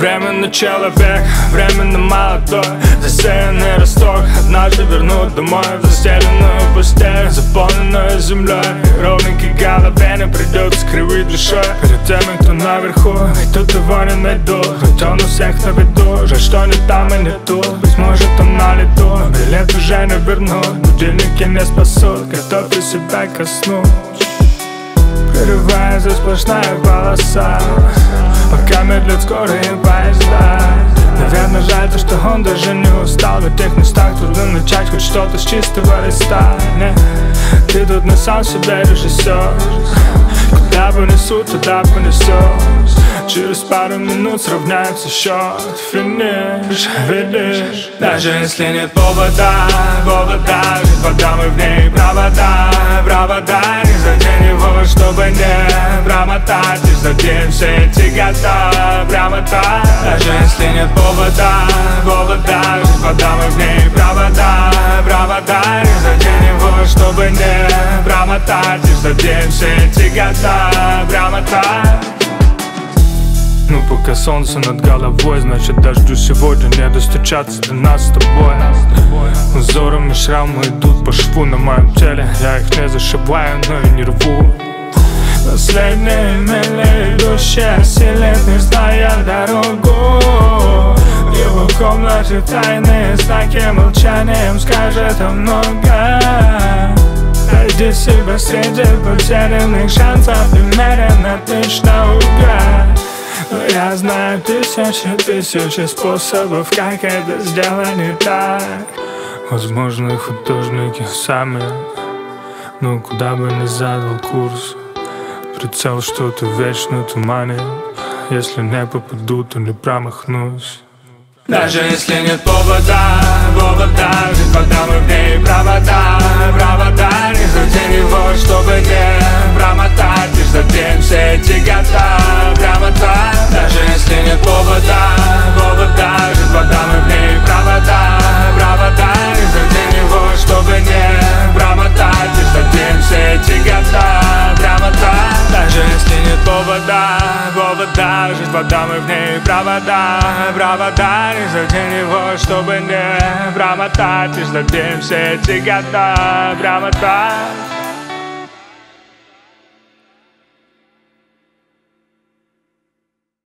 Временный человек, временно молодой, засеянный росток, однажды вернут домой в застеленную постель, заполненную землей. Ровненький голове не придется кривить душой перед теми, кто наверху, ведь тут его не найдут, ведь он у всех на виду. Жаль, что не там и не тут, быть может он на лету. Билет уже не вернут, будильники не спасут, готовьте себя ко сну. Прерывается сплошная полоса, пока медлят скорые поезда. Наверное, жаль то, что он даже не устал, ведь в тех местах трудно начать хоть что-то с чистого листа. Нет, ты тут не сам себе режиссер, куда понесут, туда понесешь. Через пару минут сравняется счет, финиш, видишь. Даже если нет повода, ведь вода мы в ней провода. Не задень его, чтобы не промотать, не задень все эти года прямо так. Даже если нет повода, ведь вода мы в ней провода. Не задень его, чтобы не промотать, не задень все эти года прямо так. Ну пока солнце над головой, значит дождю сегодня не достучаться до нас с тобой. Узором и шрамы идут по шву на моем теле, я их не зашиваю, но и не рву. Последние мили идущие силит, не зная дорогу. В его комнате тайные знаки, молчанием скажет о многом. Найди себя среди потерянных шансов, примеренно точно угадать. Но я знаю тысячи способов, как это сделать не так. Возможно, художники сами, но куда бы ни задал курс, прицел что-то вечно туманит. Если не попаду, то не промахнусь. Даже если нет повода, ведь вода мы в ней провода. Не задень его, чтобы не промотать, лишь задень все эти года прямо так. Даже если нет повода, ведь вода мы в ней провода. Не задень его, чтобы не промотать, лишь задень все эти года прямо так. Даже если нет повода, ведь вода мы в ней провода. Не задень его, чтобы не промотать, лишь задень все эти года прямо так.